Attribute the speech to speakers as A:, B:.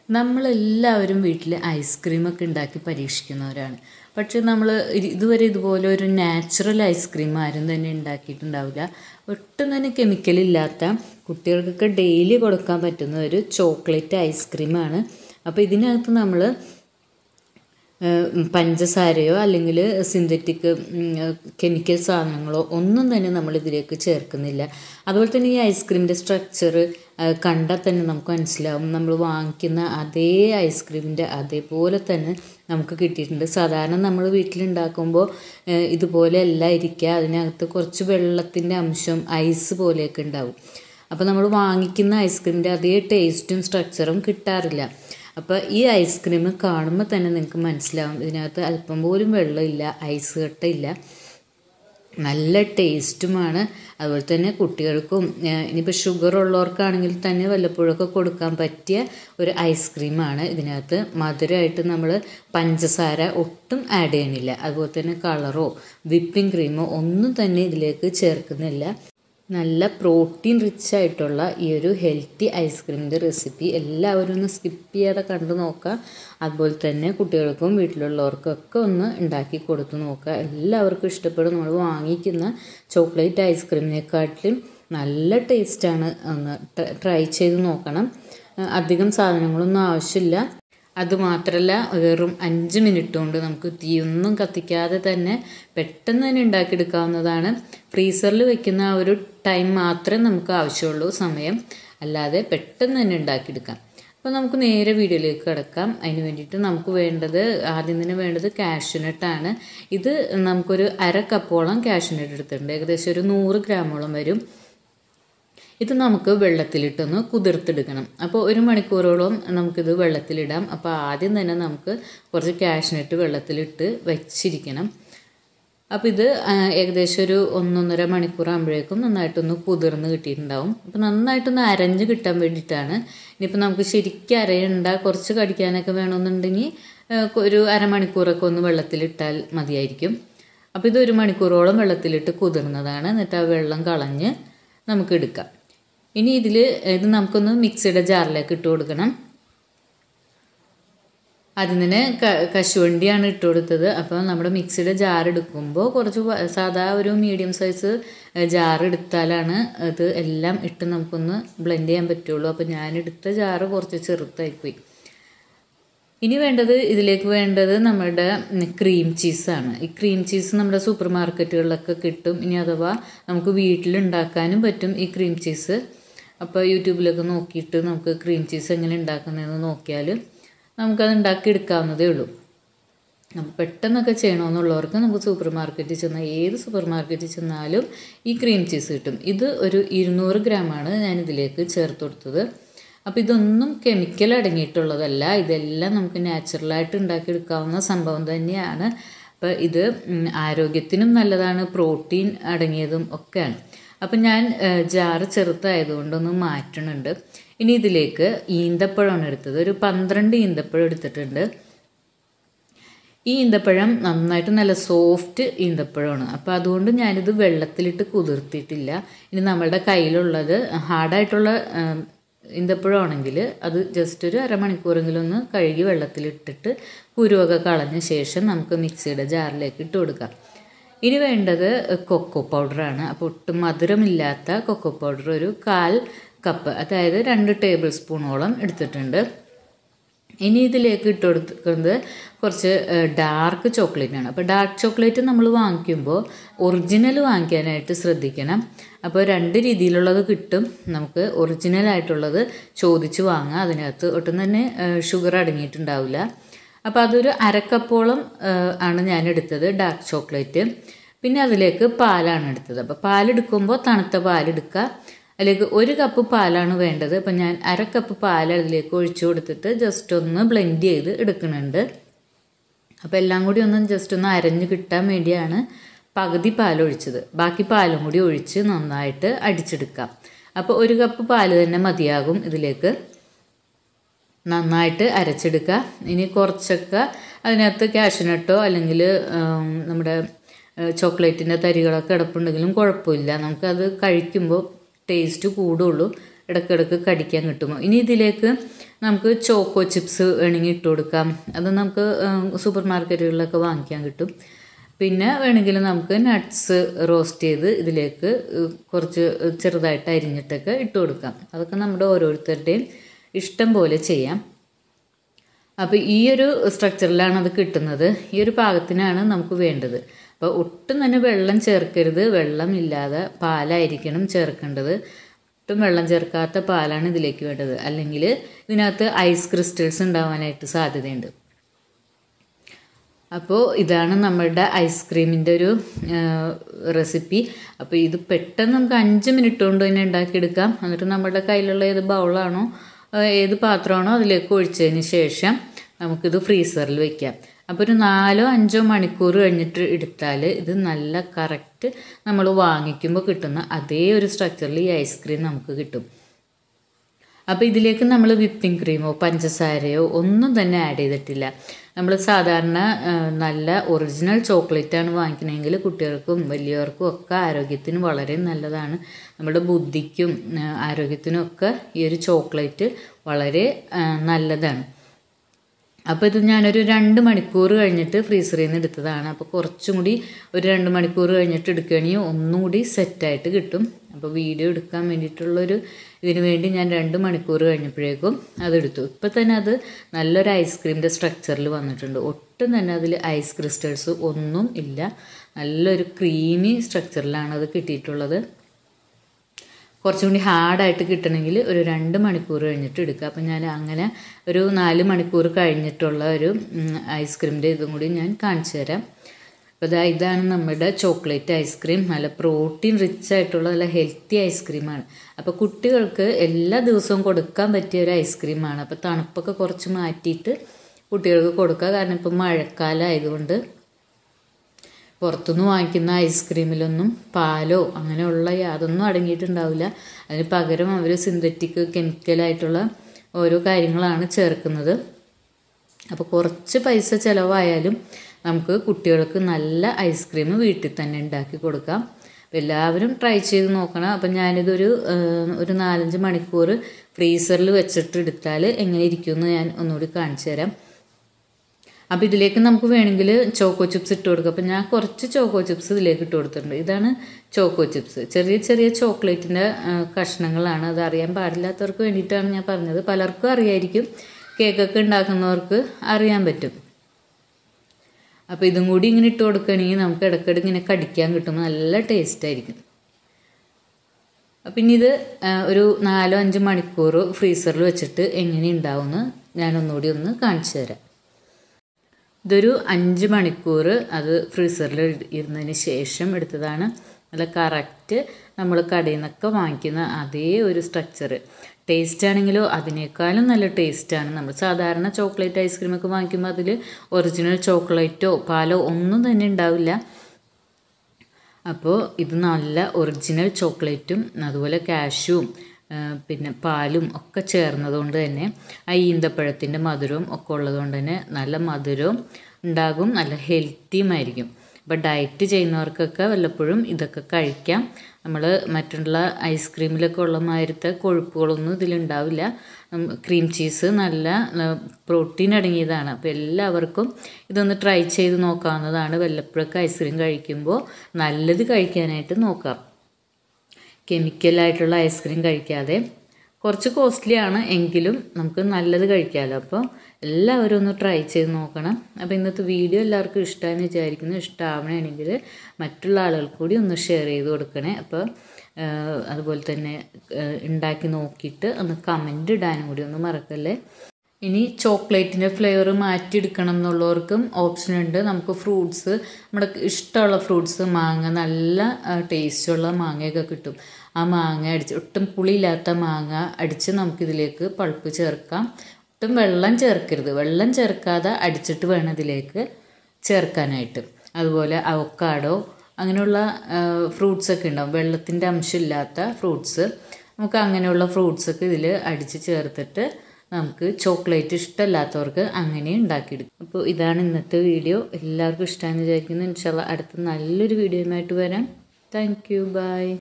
A: നമ്മളെല്ലാവരും വീട്ടിൽ ഐസ്ക്രീമൊക്കെ ഉണ്ടാക്കി പരീക്ഷിക്കുന്നവരാണ്. പക്ഷേ നമ്മൾ ഇതുവരെ ഇതുപോലെ ഒരു നാച്ചുറൽ ഐസ്ക്രീം ആരും തന്നെ ഉണ്ടാക്കിയിട്ടുണ്ടാവില്ല. ഒട്ടും തന്നെ കെമിക്കലില്ലാത്ത കുട്ടികൾക്കൊക്കെ ഡെയിലി കൊടുക്കാൻ പറ്റുന്ന ഒരു ചോക്ലേറ്റ് ഐസ്ക്രീമാണ്. അപ്പോൾ ഇതിനകത്ത് നമ്മൾ പഞ്ചസാരയോ അല്ലെങ്കിൽ സിന്തറ്റിക് കെമിക്കൽ സാധനങ്ങളോ ഒന്നും തന്നെ നമ്മൾ ഇതിലേക്ക് ചേർക്കുന്നില്ല. അതുപോലെ തന്നെ ഈ ഐസ്ക്രീമിൻ്റെ സ്ട്രക്ചർ കണ്ടാൽ തന്നെ നമുക്ക് മനസ്സിലാവും. നമ്മൾ വാങ്ങിക്കുന്ന അതേ ഐസ്ക്രീമിൻ്റെ അതേപോലെ തന്നെ നമുക്ക് കിട്ടിയിട്ടുണ്ട്. സാധാരണ നമ്മൾ വീട്ടിലുണ്ടാക്കുമ്പോൾ ഇതുപോലെ അല്ല ഇരിക്കുക, അതിനകത്ത് കുറച്ച് വെള്ളത്തിൻ്റെ അംശം ഐസ് പോലെയൊക്കെ ഉണ്ടാവും. അപ്പോൾ നമ്മൾ വാങ്ങിക്കുന്ന ഐസ്ക്രീമിൻ്റെ അതേ ടേസ്റ്റും സ്ട്രക്ചറും കിട്ടാറില്ല. അപ്പോൾ ഈ ഐസ്ക്രീം കാണുമ്പോൾ തന്നെ നിങ്ങൾക്ക് മനസ്സിലാവും ഇതിനകത്ത് അല്പം പോലും വെള്ളമില്ല, ഐസ് കട്ടയില്ല, നല്ല ടേസ്റ്റുമാണ്. അതുപോലെ തന്നെ കുട്ടികൾക്കും ഇനിയിപ്പോൾ ഷുഗർ ഉള്ളവർക്കാണെങ്കിൽ തന്നെ വല്ലപ്പോഴൊക്കെ കൊടുക്കാൻ പറ്റിയ ഒരു ഐസ്ക്രീമാണ്. ഇതിനകത്ത് മധുരമായിട്ട് നമ്മൾ പഞ്ചസാര ഒട്ടും ആഡ് ചെയ്യണില്ല. അതുപോലെ തന്നെ കളറോ വിപ്പിംഗ് ക്രീമോ ഒന്നും തന്നെ ഇതിലേക്ക് ചേർക്കുന്നില്ല. നല്ല പ്രോട്ടീൻ റിച്ച് ആയിട്ടുള്ള ഈ ഒരു ഹെൽത്തി ഐസ്ക്രീമിൻ്റെ റെസിപ്പി എല്ലാവരും ഒന്ന് സ്കിപ്പ് ചെയ്യാതെ കണ്ടു നോക്കുക. അതുപോലെ തന്നെ കുട്ടികൾക്കും വീട്ടിലുള്ളവർക്കൊക്കെ ഒന്ന് ഉണ്ടാക്കി കൊടുത്തു നോക്കുക. എല്ലാവർക്കും ഇഷ്ടപ്പെടും. നമ്മൾ വാങ്ങിക്കുന്ന ചോക്ലേറ്റ് ഐസ്ക്രീമിനെക്കാട്ടിലും നല്ല ടേസ്റ്റാണ്. ഒന്ന് ട്രൈ ചെയ്ത് നോക്കണം. അധികം സാധനങ്ങളൊന്നും ആവശ്യമില്ല. അതുമാത്രമല്ല, വെറും 5 മിനിറ്റ് കൊണ്ട് നമുക്ക് തീയൊന്നും കത്തിക്കാതെ തന്നെ പെട്ടെന്ന് തന്നെ ഉണ്ടാക്കിയെടുക്കാവുന്നതാണ്. ഫ്രീസറിൽ വെക്കുന്ന ആ ഒരു ടൈം മാത്രമേ നമുക്ക് ആവശ്യമുള്ളൂ, സമയം, അല്ലാതെ പെട്ടെന്ന് തന്നെ ഉണ്ടാക്കിയെടുക്കാം. അപ്പോൾ നമുക്ക് നേരെ വീഡിയോയിലേക്ക് കിടക്കാം. അതിന് വേണ്ടിയിട്ട് നമുക്ക് വേണ്ടത്, ആദ്യം തന്നെ വേണ്ടത് കാഷ്യൂനട്ടാണ്. ഇത് നമുക്കൊരു 1/2 കപ്പോളം കാഷ്യൂനട്ട് എടുത്തിട്ടുണ്ട്. ഏകദേശം ഒരു 100 ഗ്രാമോളം വരും. ഇത് നമുക്ക് വെള്ളത്തിലിട്ടൊന്ന് കുതിർത്തെടുക്കണം. അപ്പോൾ 1 മണിക്കൂറോളം നമുക്കിത് വെള്ളത്തിലിടാം. അപ്പോൾ ആദ്യം തന്നെ നമുക്ക് കുറച്ച് കാഷ്യൂനട്ട് വെള്ളത്തിലിട്ട് വെച്ചിരിക്കണം. അപ്പോൾ ഇത് ഏകദേശം ഒരു 1-1.5 മണിക്കൂറാകുമ്പോഴേക്കും നന്നായിട്ടൊന്ന് കുതിർന്ന് കിട്ടിയിട്ടുണ്ടാവും. അപ്പോൾ നന്നായിട്ടൊന്ന് അരഞ്ഞ് കിട്ടാൻ വേണ്ടിയിട്ടാണ്. ഇനിയിപ്പോൾ നമുക്ക് ശരിക്കും അരയണ്ട, കുറച്ച് കടിക്കാനൊക്കെ വേണമെന്നുണ്ടെങ്കിൽ ഒരു 1/2 മണിക്കൂറൊക്കെ ഒന്ന് വെള്ളത്തിലിട്ടാൽ മതിയായിരിക്കും. അപ്പോൾ ഇത് 1 മണിക്കൂറോളം വെള്ളത്തിലിട്ട് കുതിർന്നതാണ്. എന്നിട്ട് ആ വെള്ളം കളഞ്ഞ് നമുക്ക് എടുക്കാം. ഇനി ഇത് നമുക്കൊന്ന് മിക്സിയുടെ ജാറിലേക്ക് ഇട്ട് കൊടുക്കണം. അതിന് കശുവണ്ടിയാണ് ഇട്ട് കൊടുത്തത്. അപ്പോൾ നമ്മുടെ മിക്സിയുടെ ജാർ എടുക്കുമ്പോൾ കുറച്ച് സാധാ ഒരു മീഡിയം സൈസ് ജാർ എടുത്താലാണ് ഇത് എല്ലാം ഇട്ട് നമുക്കൊന്ന് ബ്ലെൻഡ് ചെയ്യാൻ പറ്റുള്ളൂ. അപ്പോൾ ഞാനെടുത്ത ജാറ് കുറച്ച് ചെറുതായിപ്പോയി. ഇനി ഇതിലേക്ക് വേണ്ടത് നമ്മുടെ ക്രീം ചീസാണ്. ഈ ക്രീം ചീസ് നമ്മുടെ സൂപ്പർ മാർക്കറ്റുകളിലൊക്കെ കിട്ടും. ഇനി അഥവാ നമുക്ക് വീട്ടിലുണ്ടാക്കാനും പറ്റും ഈ ക്രീം ചീസ്. അപ്പോൾ യൂട്യൂബിലൊക്കെ നോക്കിയിട്ട് നമുക്ക് ക്രീം ചീസ് എങ്ങനെ ഉണ്ടാക്കുന്നതെന്ന് നോക്കിയാൽ നമുക്കത് ഉണ്ടാക്കിയെടുക്കാവുന്നതേ ഉള്ളൂ. അപ്പോൾ പെട്ടെന്നൊക്കെ ചെയ്യണമെന്നുള്ളവർക്ക് നമുക്ക് സൂപ്പർ മാർക്കറ്റിൽ ചെന്നാൽ, ഏത് സൂപ്പർ മാർക്കറ്റിൽ ചെന്നാലും ഈ ക്രീം ചീസ് കിട്ടും. ഇത് ഒരു 200 ഗ്രാമാണ് ഞാനിതിലേക്ക് ചേർത്ത് കൊടുത്തത്. അപ്പോൾ ഇതൊന്നും കെമിക്കൽ അടങ്ങിയിട്ടുള്ളതല്ല. ഇതെല്ലാം നമുക്ക് നാച്ചുറലായിട്ട് ഉണ്ടാക്കിയെടുക്കാവുന്ന സംഭവം തന്നെയാണ്. അപ്പോൾ ഇത് ആരോഗ്യത്തിനും നല്ലതാണ്, പ്രോട്ടീൻ അടങ്ങിയതും ഒക്കെയാണ്. അപ്പം ഞാൻ ജാറ് ചെറുതായതുകൊണ്ടൊന്ന് മാറ്റണുണ്ട്. ഇനി ഇതിലേക്ക് ഈന്തപ്പഴമാണ് എടുത്തത്. ഒരു 12 ഈന്തപ്പഴം എടുത്തിട്ടുണ്ട്. ഈ ഈന്തപ്പഴം നന്നായിട്ട് നല്ല സോഫ്റ്റ് ഈന്തപ്പഴമാണ്. അപ്പോൾ അതുകൊണ്ട് ഞാനിത് വെള്ളത്തിലിട്ട് കുതിർത്തിയിട്ടില്ല. ഇനി നമ്മളുടെ കയ്യിലുള്ളത് ഹാർഡായിട്ടുള്ള ഈന്തപ്പഴമാണെങ്കിൽ അത് ജസ്റ്റ് ഒരു 1/2 മണിക്കൂറെങ്കിലും ഒന്ന് കഴുകി വെള്ളത്തിലിട്ടിട്ട് കുരുവൊക്കെ കളഞ്ഞ ശേഷം നമുക്ക് മിക്സിയുടെ ജാറിലേക്ക് ഇട്ട് കൊടുക്കാം. ഇനി വേണ്ടത് കൊക്കോ പൗഡറാണ്. അപ്പോൾ ഒട്ടും മധുരമില്ലാത്ത കൊക്കോ പൗഡർ ഒരു 1/4 കപ്പ്, അതായത് 2 ടേബിൾ സ്പൂണോളം എടുത്തിട്ടുണ്ട്. ഇനി ഇതിലേക്ക് ഇട്ട് കൊടുക്കുന്നത് കുറച്ച് ഡാർക്ക് ചോക്ലേറ്റാണ്. അപ്പോൾ ഡാർക്ക് ചോക്ലേറ്റ് നമ്മൾ വാങ്ങിക്കുമ്പോൾ ഒറിജിനൽ വാങ്ങിക്കാനായിട്ട് ശ്രദ്ധിക്കണം. അപ്പോൾ 2 രീതിയിലുള്ളത് കിട്ടും. നമുക്ക് ഒറിജിനലായിട്ടുള്ളത് ചോദിച്ച് വാങ്ങാം. അതിനകത്ത് ഒട്ടും തന്നെ ഷുഗർ അടങ്ങിയിട്ടുണ്ടാവില്ല. അപ്പോൾ അതൊരു 1/2 കപ്പോളം ആണ് ഞാൻ എടുത്തത് ഡാർക്ക് ചോക്ലേറ്റ്. പിന്നെ അതിലേക്ക് പാലാണ് എടുത്തത്. അപ്പോൾ പാലെടുക്കുമ്പോൾ തണുത്ത പാലെടുക്കുക. അതിലേക്ക് 1 കപ്പ് പാലാണ് വേണ്ടത്. അപ്പം ഞാൻ 1/2 കപ്പ് പാൽ അതിലേക്ക് ഒഴിച്ചു കൊടുത്തിട്ട് ജസ്റ്റ് ഒന്ന് ബ്ലെൻഡ് ചെയ്ത് എടുക്കുന്നുണ്ട്. അപ്പോൾ എല്ലാം കൂടി ഒന്ന് ജസ്റ്റ് ഒന്ന് അരഞ്ഞ് കിട്ടാൻ വേണ്ടിയാണ് പകുതി പാലൊഴിച്ചത്. ബാക്കി പാലും കൂടി ഒഴിച്ച് നന്നായിട്ട് അടിച്ചെടുക്കാം. അപ്പോൾ 1 കപ്പ് പാല് തന്നെ മതിയാകും. ഇതിലേക്ക് നന്നായിട്ട് അരച്ചെടുക്കുക. ഇനി കുറച്ചൊക്കെ അതിനകത്ത് കാഷ്യൂനട്ടോ അല്ലെങ്കിൽ നമ്മുടെ ചോക്ലേറ്റിൻ്റെ തരികളൊക്കെ കിടപ്പുണ്ടെങ്കിലും കുഴപ്പമില്ല. നമുക്കത് കഴിക്കുമ്പോൾ ടേസ്റ്റ് കൂടുള്ളൂ. ഇടയ്ക്കിടയ്ക്ക് കടിക്കാൻ കിട്ടും. ഇനി ഇതിലേക്ക് നമുക്ക് ചോക്കോ ചിപ്സ് വേണമെങ്കിൽ ഇട്ട് കൊടുക്കാം. അത് നമുക്ക് സൂപ്പർ മാർക്കറ്റുകളിലൊക്കെ വാങ്ങിക്കാൻ കിട്ടും. പിന്നെ വേണമെങ്കിൽ നമുക്ക് നട്ട്സ് റോസ്റ്റ് ചെയ്ത് ഇതിലേക്ക് കുറച്ച് ചെറുതായിട്ട് അരിഞ്ഞിട്ടൊക്കെ ഇട്ട് കൊടുക്കാം. അതൊക്കെ നമ്മുടെ ഓരോരുത്തരുടെയും ഇഷ്ടം പോലെ ചെയ്യാം. അപ്പോൾ ഈ ഒരു സ്ട്രക്ചറിലാണ് അത് കിട്ടുന്നത്. ഈ ഒരു പാകത്തിനാണ് നമുക്ക് വേണ്ടത്. അപ്പോൾ ഒട്ടും തന്നെ വെള്ളം ചേർക്കരുത്. വെള്ളമില്ലാതെ പാലായിരിക്കണം ചേർക്കേണ്ടത്. ഒട്ടും വെള്ളം ചേർക്കാത്ത പാലാണ് ഇതിലേക്ക് വേണ്ടത്. അല്ലെങ്കിൽ ഇതിനകത്ത് ഐസ് ക്രിസ്റ്റൽസ് ഉണ്ടാവാനായിട്ട് സാധ്യതയുണ്ട്. അപ്പോൾ ഇതാണ് നമ്മളുടെ ഐസ്ക്രീമിൻ്റെ ഒരു റെസിപ്പി. അപ്പോൾ ഇത് പെട്ടെന്ന് നമുക്ക് 5 മിനിറ്റ് കൊണ്ട് തന്നെ ഉണ്ടാക്കിയെടുക്കാം. എന്നിട്ട് നമ്മുടെ കയ്യിലുള്ള ഏത് ബൗളാണോ ഏത് പാത്രമാണോ അതിലേക്ക് ഒഴിച്ചതിന് ശേഷം നമുക്കിത് ഫ്രീസറിൽ വയ്ക്കാം. അപ്പോൾ ഒരു 4-5 മണിക്കൂർ കഴിഞ്ഞിട്ട് എടുത്താൽ ഇത് നല്ല കറക്റ്റ് നമ്മൾ വാങ്ങിക്കുമ്പോൾ കിട്ടുന്ന അതേ ഒരു സ്ട്രക്ചറിൽ ഈ ഐസ്ക്രീം നമുക്ക് കിട്ടും. അപ്പോൾ ഇതിലേക്ക് നമ്മൾ വിപ്പിംഗ് ക്രീമോ പഞ്ചസാരയോ ഒന്നും തന്നെ ആഡ് ചെയ്തിട്ടില്ല. നമ്മൾ സാധാരണ നല്ല ഒറിജിനൽ ചോക്ലേറ്റാണ് വാങ്ങിക്കണമെങ്കിൽ കുട്ടികൾക്കും വലിയവർക്കും ഒക്കെ ആരോഗ്യത്തിന് വളരെ നല്ലതാണ്. നമ്മുടെ ബുദ്ധിക്കും ആരോഗ്യത്തിനും ഒക്കെ ഈ ഒരു ചോക്ലേറ്റ് വളരെ നല്ലതാണ്. അപ്പോൾ ഇത് ഞാനൊരു 2 മണിക്കൂർ കഴിഞ്ഞിട്ട് ഫ്രീസറിൽ നിന്ന് എടുത്തതാണ്. അപ്പോൾ കുറച്ചും കൂടി ഒരു 2 മണിക്കൂർ കഴിഞ്ഞിട്ട് എടുക്കുകയാണെങ്കിൽ ഒന്നും കൂടി സെറ്റായിട്ട് കിട്ടും. അപ്പോൾ വീഡിയോ എടുക്കാൻ വേണ്ടിയിട്ടുള്ളൊരു ഇതിന് വേണ്ടി ഞാൻ 2 മണിക്കൂർ കഴിഞ്ഞപ്പോഴേക്കും അതെടുത്തു. ഇപ്പം തന്നെ അത് നല്ലൊരു ഐസ്ക്രീമിൻ്റെ സ്ട്രക്ചറിൽ വന്നിട്ടുണ്ട്. ഒട്ടും തന്നെ അതിൽ ഐസ് ക്രിസ്റ്റൽസ് ഒന്നും ഇല്ല. നല്ലൊരു ക്രീമി സ്ട്രക്ചറിലാണ് അത് കിട്ടിയിട്ടുള്ളത്. കുറച്ചും കൂടി ഹാർഡായിട്ട് കിട്ടണമെങ്കിൽ ഒരു 2 മണിക്കൂർ കഴിഞ്ഞിട്ട് എടുക്കുക. അപ്പം ഞാൻ അങ്ങനെ ഒരു 4 മണിക്കൂർ കഴിഞ്ഞിട്ടുള്ള ഒരു ഐസ്ക്രീമിൻ്റെ ഇതും കൂടി ഞാൻ കാണിച്ചു തരാം. അപ്പോൾ ഇതാണ് നമ്മുടെ ചോക്ലേറ്റ് ഐസ്ക്രീം. നല്ല പ്രോട്ടീൻ റിച്ച് ആയിട്ടുള്ള നല്ല ഹെൽത്തി ഐസ്ക്രീമാണ്. അപ്പോൾ കുട്ടികൾക്ക് എല്ലാ ദിവസവും കൊടുക്കാൻ പറ്റിയ ഒരു ഐസ്ക്രീമാണ്. അപ്പോൾ തണുപ്പൊക്കെ കുറച്ച് മാറ്റിയിട്ട് കുട്ടികൾക്ക് കൊടുക്കുക. കാരണം ഇപ്പോൾ മഴക്കാലം ആയതുകൊണ്ട് പുറത്തുനിന്ന് വാങ്ങിക്കുന്ന ഐസ്ക്രീമിലൊന്നും പാലോ അങ്ങനെയുള്ള യാതൊന്നും അടങ്ങിയിട്ടുണ്ടാവില്ല. അതിന് പകരം അവർ സിന്തറ്റിക് കെമിക്കലായിട്ടുള്ള ഓരോ കാര്യങ്ങളാണ് ചേർക്കുന്നത്. അപ്പോൾ കുറച്ച് പൈസ ചിലവായാലും നമുക്ക് കുട്ടികൾക്ക് നല്ല ഐസ്ക്രീം വീട്ടിൽ തന്നെ ഉണ്ടാക്കി കൊടുക്കാം. എല്ലാവരും ട്രൈ ചെയ്ത് നോക്കണം. അപ്പം ഞാനിതൊരു 4-5 മണിക്കൂർ ഫ്രീസറിൽ വെച്ചിട്ട് എടുത്താൽ എങ്ങനെ ഇരിക്കുമെന്ന് ഞാൻ ഒന്നുകൂടി കാണിച്ചു തരാം. അപ്പോൾ ഇതിലേക്ക് നമുക്ക് വേണമെങ്കിൽ ചോക്കോ ചിപ്സ് ഇട്ട് കൊടുക്കാം. അപ്പോൾ ഞാൻ കുറച്ച് ചോക്കോ ചിപ്സ് ഇതിലേക്ക് ഇട്ട് കൊടുത്തിട്ടുണ്ട്. ഇതാണ് ചോക്കോ ചിപ്സ്. ചെറിയ ചെറിയ ചോക്ലേറ്റിൻ്റെ കഷ്ണങ്ങളാണ്. അത് അറിയാൻ പാടില്ലാത്തവർക്ക് വേണ്ടിയിട്ടാണ് ഞാൻ പറഞ്ഞത്. പലർക്കും അറിയായിരിക്കും. കേക്കൊക്കെ ഉണ്ടാക്കുന്നവർക്ക് അറിയാൻ പറ്റും. അപ്പോൾ ഇതും കൂടി ഇങ്ങനെ ഇട്ട് കൊടുക്കുകയാണെങ്കിൽ നമുക്ക് ഇടയ്ക്കിടയ്ക്ക് ഇങ്ങനെ കടിക്കാൻ കിട്ടുമ്പോൾ നല്ല ടേസ്റ്റ് ആയിരിക്കും. പിന്നെ ഇത് ഒരു 4-5 മണിക്കൂർ ഫ്രീസറിൽ വെച്ചിട്ട് എങ്ങനെ ഉണ്ടാവുമെന്ന് ഞാനൊന്നുകൂടി ഒന്ന് കാണിച്ചു തരാം. ഇതൊരു 5 മണിക്കൂർ അത് ഫ്രീസറിൽ ഇരുന്നതിന് ശേഷം എടുത്തതാണ്. നല്ല കറക്റ്റ് നമ്മൾ കടയിൽ നിന്നൊക്കെ വാങ്ങിക്കുന്ന അതേ ഒരു സ്ട്രക്ചർ. ടേസ്റ്റ് ആണെങ്കിലോ അതിനേക്കാളും നല്ല ടേസ്റ്റാണ്. നമ്മൾ സാധാരണ ചോക്ലേറ്റ് ഐസ്ക്രീമൊക്കെ വാങ്ങിക്കുമ്പോൾ അതിൽ ഒറിജിനൽ ചോക്ലേറ്റോ പാലോ ഒന്നും തന്നെ ഉണ്ടാവില്ല. അപ്പോൾ ഇത് നല്ല ഒറിജിനൽ ചോക്ലേറ്റും അതുപോലെ കാഷ്യൂവും പിന്നെ പാലും ഒക്കെ ചേർന്നതുകൊണ്ട് തന്നെ ആ ഈന്തപ്പഴത്തിൻ്റെ മധുരവും ഒക്കെ ഉള്ളതുകൊണ്ട് തന്നെ നല്ല മധുരവും ഉണ്ടാകും, നല്ല ഹെൽത്തിയുമായിരിക്കും. അപ്പോൾ ഡയറ്റ് ചെയ്യുന്നവർക്കൊക്കെ വല്ലപ്പോഴും ഇതൊക്കെ കഴിക്കാം. നമ്മൾ മറ്റുള്ള ഐസ്ക്രീമിലൊക്കെ ഉള്ള മാതിരത്തെ കൊഴുപ്പുകളൊന്നും ഇതിലുണ്ടാവില്ല. ക്രീം ചീസ് നല്ല പ്രോട്ടീൻ അടങ്ങിയതാണ്. അപ്പോൾ എല്ലാവർക്കും ഇതൊന്ന് ട്രൈ ചെയ്ത് നോക്കാവുന്നതാണ്. വല്ലപ്പോഴൊക്കെ ഐസ്ക്രീം കഴിക്കുമ്പോൾ നല്ലത് കഴിക്കാനായിട്ട് നോക്കാം. കെമിക്കലായിട്ടുള്ള ഐസ്ക്രീം കഴിക്കാതെ. കുറച്ച് കോസ്റ്റ്ലിയാണ് എങ്കിലും നമുക്ക് നല്ലത് കഴിക്കാമല്ലോ. അപ്പോൾ എല്ലാവരും ഒന്ന് ട്രൈ ചെയ്ത് നോക്കണം. അപ്പോൾ ഇന്നത്തെ വീഡിയോ എല്ലാവർക്കും ഇഷ്ടമാണെന്ന് വിചാരിക്കുന്നു. ഇഷ്ടമാവണമെങ്കിൽ മറ്റുള്ള ആളുകൾക്ക് കൂടി ഒന്ന് ഷെയർ ചെയ്ത് കൊടുക്കണേ. അപ്പോൾ അതുപോലെ തന്നെ ഉണ്ടാക്കി നോക്കിയിട്ട് ഒന്ന് കമൻറ്റ് ഇടാനും കൂടി ഒന്ന് മറക്കല്ലേ. ഇനി ചോക്ലേറ്റിൻ്റെ ഫ്ലേവർ മാറ്റിയെടുക്കണം എന്നുള്ളവർക്കും ഓപ്ഷൻ ഉണ്ട്. നമുക്ക് ഫ്രൂട്ട്സ് നമ്മുടെ ഇഷ്ടമുള്ള ഫ്രൂട്ട്സ് മാങ്ങ നല്ല ടേസ്റ്റുള്ള മാങ്ങയൊക്കെ കിട്ടും. ആ മാങ്ങ ഒട്ടും പുളിയില്ലാത്ത മാങ്ങ അടിച്ച് നമുക്കിതിലേക്ക് പൾപ്പ് ചേർക്കാം. ഒട്ടും വെള്ളം ചേർക്കരുത്. വെള്ളം ചേർക്കാതെ അടിച്ചിട്ട് വേണം ഇതിലേക്ക് ചേർക്കാനായിട്ട്. അതുപോലെ അവക്കാഡോ അങ്ങനെയുള്ള ഫ്രൂട്ട്സൊക്കെ ഉണ്ടാവും, വെള്ളത്തിൻ്റെ അംശമില്ലാത്ത ഫ്രൂട്ട്സ്. നമുക്ക് അങ്ങനെയുള്ള ഫ്രൂട്ട്സൊക്കെ ഇതിൽ അടിച്ച് ചേർത്തിട്ട് നമുക്ക് ചോക്ലേറ്റ് ഇഷ്ടമല്ലാത്തവർക്ക് അങ്ങനെ ഉണ്ടാക്കിയെടുക്കും. അപ്പോൾ ഇതാണ് ഇന്നത്തെ വീഡിയോ. എല്ലാവർക്കും ഇഷ്ടമാണെന്ന് വിചാരിക്കുന്നു. ഇൻഷാല്ലാ അടുത്ത നല്ലൊരു വീഡിയോയുമായിട്ട് വരാം. Thank you. ബൈ.